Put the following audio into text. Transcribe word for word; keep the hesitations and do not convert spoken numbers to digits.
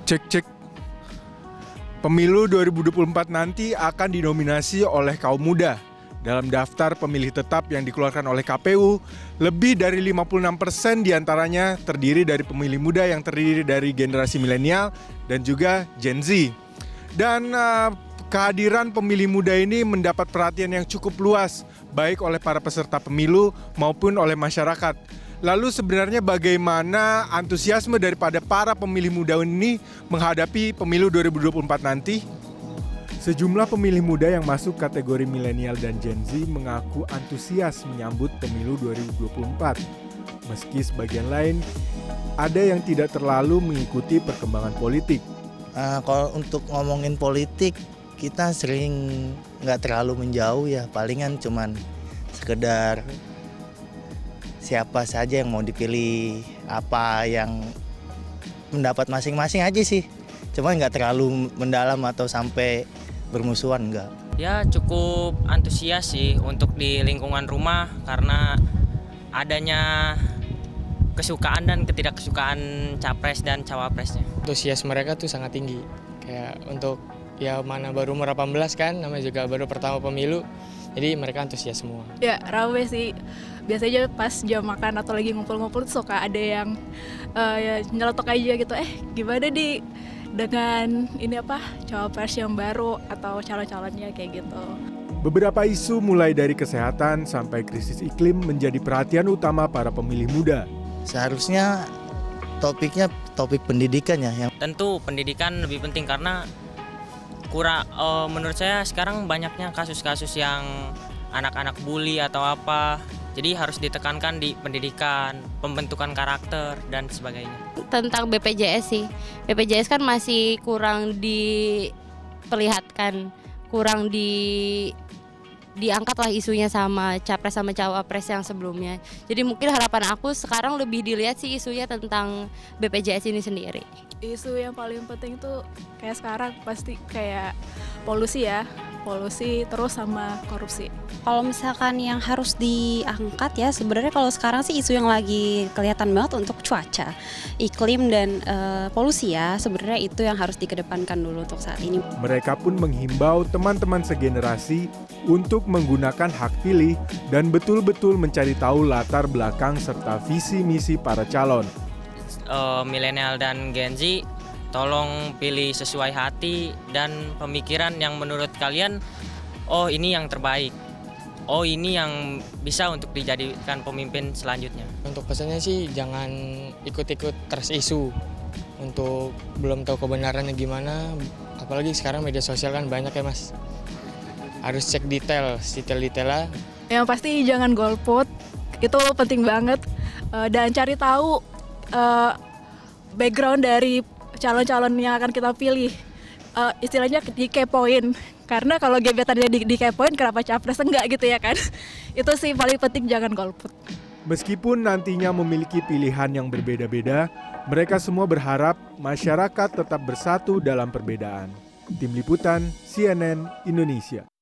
Cek cek. Pemilu dua ribu dua puluh empat nanti akan dinominasi oleh kaum muda. Dalam daftar pemilih tetap yang dikeluarkan oleh K P U, lebih dari lima puluh enam persen diantaranya terdiri dari pemilih muda yang terdiri dari generasi milenial dan juga Gen Z. Dan uh, kehadiran pemilih muda ini mendapat perhatian yang cukup luas, baik oleh para peserta pemilu maupun oleh masyarakat. Lalu sebenarnya bagaimana antusiasme daripada para pemilih muda ini menghadapi pemilu dua ribu dua puluh empat nanti? Sejumlah pemilih muda yang masuk kategori milenial dan Gen Z mengaku antusias menyambut pemilu dua ribu dua puluh empat. Meski sebagian lain ada yang tidak terlalu mengikuti perkembangan politik. Uh, kalau untuk ngomongin politik, kita sering nggak terlalu menjauh ya, palingan cuman sekedar siapa saja yang mau dipilih, apa yang mendapat masing-masing aja sih. Cuma nggak terlalu mendalam atau sampai bermusuhan, enggak. Ya cukup antusias sih untuk di lingkungan rumah karena adanya kesukaan dan ketidakkesukaan capres dan cawapresnya. Antusias mereka tuh sangat tinggi. Kayak untuk ya mana baru umur delapan belas kan, namanya juga baru pertama pemilu. Jadi mereka antusias semua. Ya rame sih, biasanya pas jam makan atau lagi ngumpul-ngumpul suka ada yang uh, ya, nyelotok aja gitu, eh gimana di dengan ini apa cawapres yang baru atau calon-calonnya kayak gitu. Beberapa isu mulai dari kesehatan sampai krisis iklim menjadi perhatian utama para pemilih muda. Seharusnya topiknya topik pendidikan ya. Yang... Tentu pendidikan lebih penting karena kurang, uh, menurut saya sekarang banyaknya kasus-kasus yang anak-anak bully atau apa, jadi harus ditekankan di pendidikan, pembentukan karakter dan sebagainya. Tentang B P J S sih, B P J S kan masih kurang diperlihatkan, kurang di diangkat lah isunya sama capres sama cawapres yang sebelumnya. Jadi mungkin harapan aku sekarang lebih dilihat sih isunya tentang B P J S ini sendiri. Isu yang paling penting tuh kayak sekarang pasti kayak polusi ya, polusi terus sama korupsi. Kalau misalkan yang harus diangkat ya sebenarnya kalau sekarang sih isu yang lagi kelihatan banget untuk cuaca, iklim dan uh, polusi ya, sebenarnya itu yang harus dikedepankan dulu untuk saat ini. Mereka pun menghimbau teman-teman segenerasi untuk menggunakan hak pilih dan betul-betul mencari tahu latar belakang serta visi misi para calon. Uh, milenial dan Gen Z, tolong pilih sesuai hati dan pemikiran yang menurut kalian, oh ini yang terbaik, oh ini yang bisa untuk dijadikan pemimpin selanjutnya. Untuk pesannya sih jangan ikut-ikut terus isu, untuk belum tahu kebenarannya gimana, apalagi sekarang media sosial kan banyak ya mas. Harus cek detail, detail-detailnya. Yang pasti jangan golput, itu penting banget, uh, dan cari tahu Uh, background dari calon-calon yang akan kita pilih, uh, istilahnya dikepoin, karena kalau gebetannya di, dikepoin kenapa capres enggak gitu ya kan. Itu sih paling penting, jangan golput. Meskipun nantinya memiliki pilihan yang berbeda-beda, mereka semua berharap masyarakat tetap bersatu dalam perbedaan. Tim Liputan C N N Indonesia.